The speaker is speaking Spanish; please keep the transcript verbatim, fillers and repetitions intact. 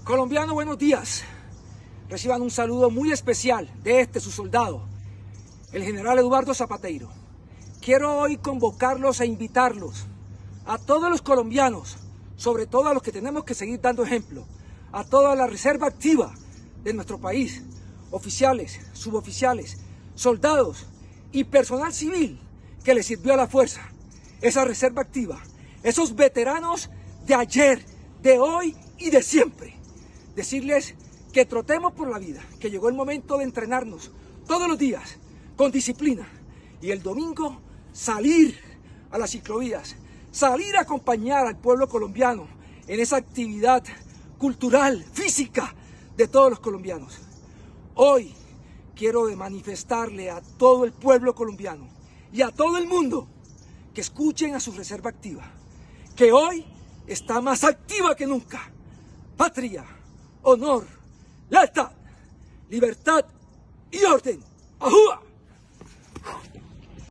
Colombianos, buenos días. Reciban un saludo muy especial de este, su soldado, el general Eduardo Zapateiro. Quiero hoy convocarlos e invitarlos a todos los colombianos, sobre todo a los que tenemos que seguir dando ejemplo, a toda la reserva activa de nuestro país, oficiales, suboficiales, soldados y personal civil que le sirvió a la fuerza, esa reserva activa, esos veteranos de ayer, de hoy y de siempre. Decirles que trotemos por la vida, que llegó el momento de entrenarnos todos los días con disciplina y el domingo salir a las ciclovías, salir a acompañar al pueblo colombiano en esa actividad cultural, física de todos los colombianos. Hoy quiero manifestarle a todo el pueblo colombiano y a todo el mundo que escuchen a su reserva activa, que hoy está más activa que nunca. Patria, honor, lealtad, libertad y orden. ¡Ajúa!